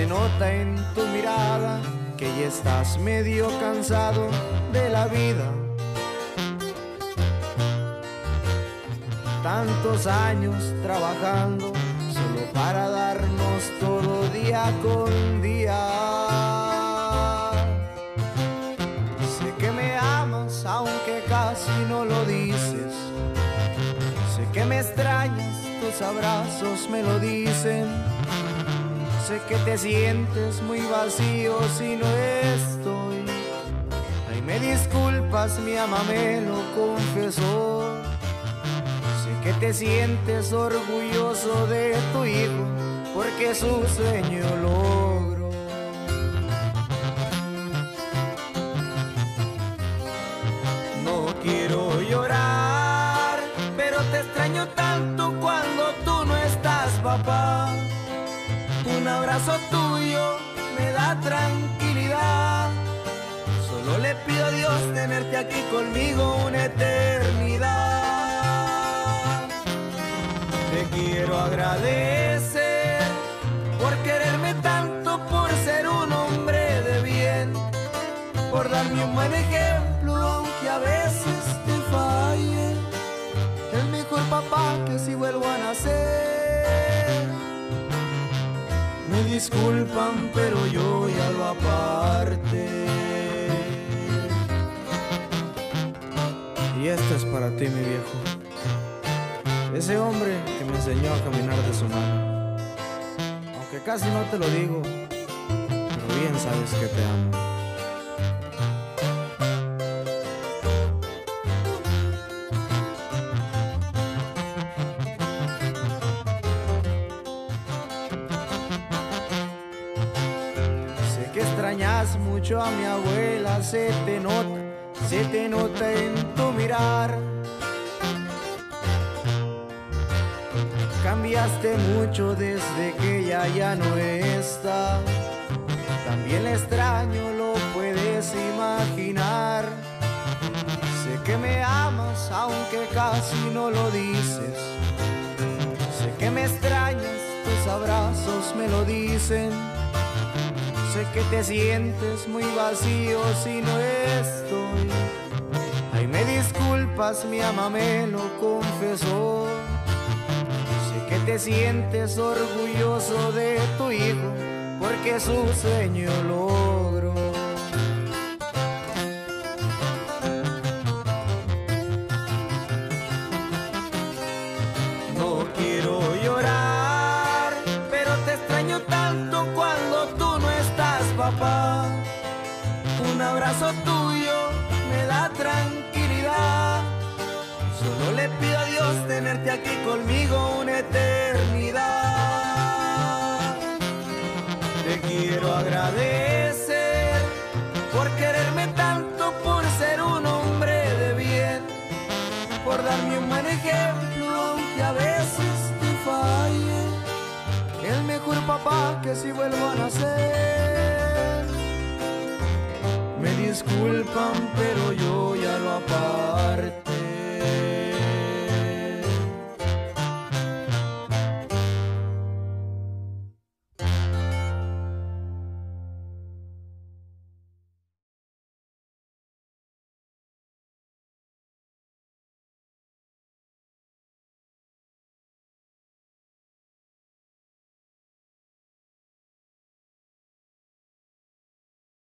te nota en tu mirada que ya estás medio cansado de la vida. Tantos años trabajando solo para darnos todo día con día. Sé que me amas aunque casi no lo dices. Sé que me extrañas, tus abrazos me lo dicen. Sé que te sientes muy vacío si no estoy. Ay, me disculpas, mi ama me lo confesó. Sé que te sientes orgulloso de tu hijo porque su sueño logró. No quiero llorar, pero te extraño tanto cuando tú no estás, papá. Un abrazo tuyo me da tranquilidad. Solo le pido a Dios tenerte aquí conmigo una eternidad. Te quiero agradecer por quererme tanto, por ser un hombre de bien, por darme un buen ejemplo aunque a veces te falle. El mejor papá que si vuelvo a nacer. Me disculpan, pero yo ya lo aparté. Y esto es para ti, mi viejo. Ese hombre que me enseñó a caminar de su mano. Aunque casi no te lo digo, pero bien sabes que te amo. Que extrañas mucho a mi abuela, se te nota en tu mirar. Cambiaste mucho desde que ella ya no está. También la extraño, lo puedes imaginar. Sé que me amas aunque casi no lo dices. Sé que me extrañas, tus abrazos me lo dicen. Sé que te sientes muy vacío si no estoy. Ay, me disculpas, mi ama me lo confesó. Sé que te sientes orgulloso de tu hijo porque su sueño logró. No quiero llorar, pero te extraño tanto cuando tú no estás, papá. Un abrazo tuyo me da tranquilidad. Solo le pido a Dios tenerte aquí conmigo una eternidad. Te quiero agradecer por quererme tanto, por ser un hombre de bien, por darme un buen ejemplo aunque a veces te falle. El mejor papá que si vuelvo a nacer. Me disculpan, pero yo ya lo aparté.